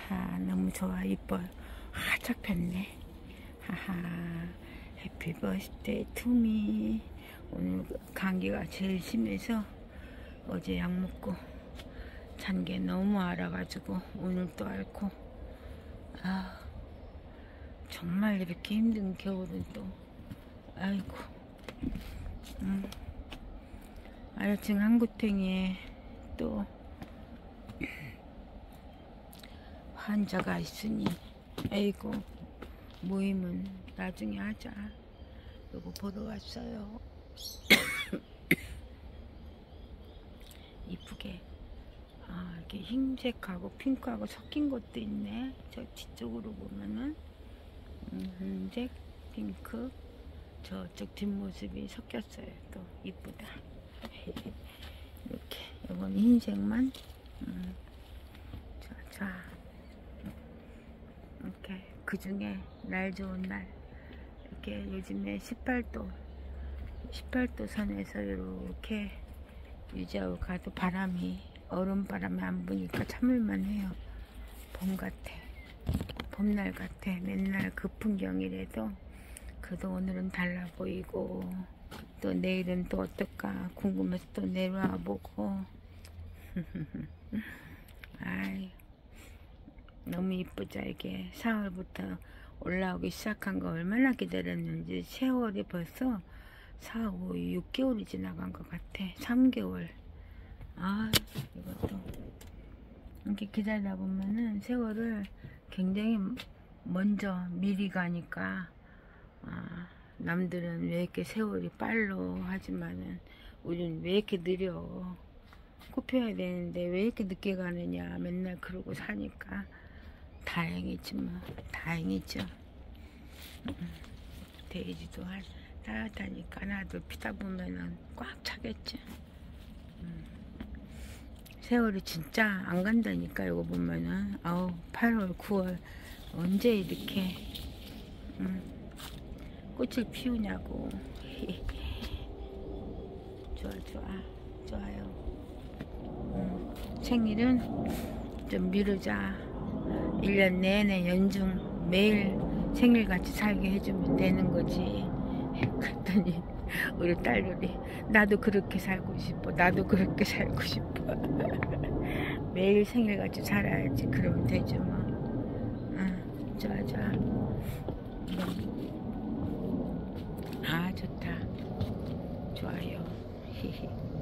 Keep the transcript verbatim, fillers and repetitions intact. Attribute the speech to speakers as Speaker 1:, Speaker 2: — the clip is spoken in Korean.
Speaker 1: 하하, 너무 좋아. 이뻐요. 활짝 폈네. 하하, 해피 버스데이 투미. 오늘 감기가 제일 심해서 어제 약 먹고 잔 게 너무 알아가지고 오늘 또 앓고. 아, 정말 이렇게 힘든 겨울은 또 아이고. 음. 아래층 한구탱이에 또 환자가 있으니 아이고, 모임은 나중에 하자. 요거 보러 왔어요. 이쁘게 아, 이렇게 흰색하고 핑크하고 섞인 것도 있네. 저 뒤쪽으로 보면은 음, 흰색, 핑크, 저쪽 뒷모습이 섞였어요. 또 이쁘다. 이렇게 이건 흰색만. 음. 자, 자, 이렇게 그 중에 날 좋은 날 이렇게 요즘에 십팔 도 십팔 도 선에서 이렇게 유지하고 가도 바람이 얼음바람이 안 부니까 참을만 해요. 봄 같아. 봄날 같아. 맨날 그 풍경이라도 그래도 오늘은 달라 보이고 또 내일은 또 어떨까 궁금해서 또 내려와 보고. 아이, 너무 이쁘죠. 이게 사월부터 올라오기 시작한 거 얼마나 기다렸는지. 세월이 벌써 사, 오, 육 개월이 지나간 것 같아. 삼 개월. 아, 이것도 이렇게 기다리다 보면은 세월을 굉장히 먼저 미리 가니까, 아, 남들은 왜 이렇게 세월이 빨로 하지만은 우리는 왜 이렇게 느려. 꼽혀야 되는데 왜 이렇게 늦게 가느냐 맨날 그러고 사니까 다행이지 뭐. 다행이죠. 음, 데이지도 한 따뜻하니까 나도 피다 보면은 꽉 차겠지. 음. 세월이 진짜 안 간다니까. 이거 보면은 아우, 팔월 구월 언제 이렇게 음, 꽃을 피우냐고. 좋아 좋아 좋아요. 음, 생일은 좀 미루자. 일 년 내내 연중 매일 생일같이 살게 해주면 되는 거지. 그랬더니 우리 딸들이 나도 그렇게 살고 싶어. 나도 그렇게 살고 싶어. 매일 생일같이 살아야지. 그러면 되죠 뭐. 응, 좋아 좋아. 아, 좋다. 좋아요. 히히.